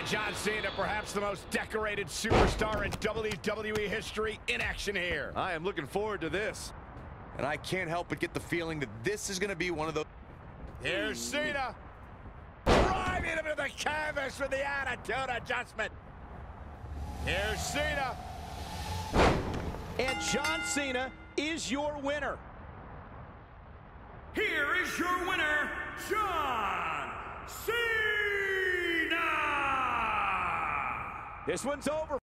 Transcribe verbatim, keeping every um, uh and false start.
And John Cena, perhaps the most decorated superstar in W W E history, in action here. I am looking forward to this. And I can't help but get the feeling that this is going to be one of those. Here's Cena. Driving him into the canvas with the attitude adjustment. Here's Cena. And John Cena is your winner. Here is your winner, John Cena! This one's over.